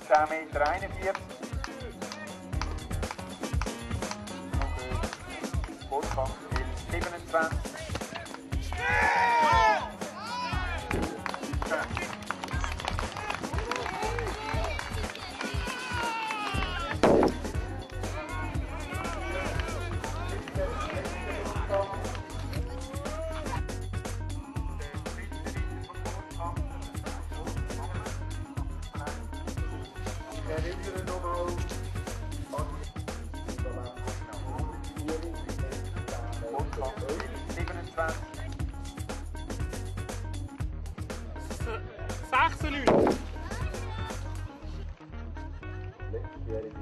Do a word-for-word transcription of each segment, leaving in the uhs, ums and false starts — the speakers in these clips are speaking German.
zehn Meter einundvierzig. Sportkampf siebenundzwanzig. Erinnere nochmal an siebenundzwanzig. sechsundneunzig. letztjährige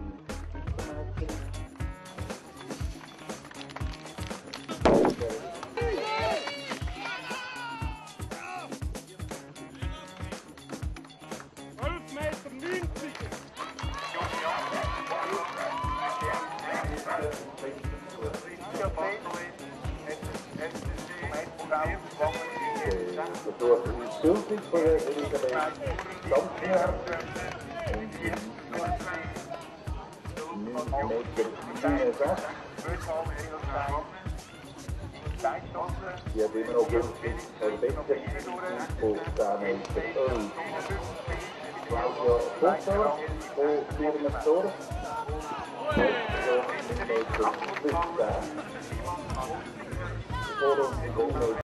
elf Meter neunzig. Versuch ist gültig für Elisabeth Dampfner. neun Meter siebenundsechzig. Die hat immer noch gültig für Becker auf zehn Meter elf. Claudia Butter von Firmensdorf. neun Meter fünfzehn. Vor uns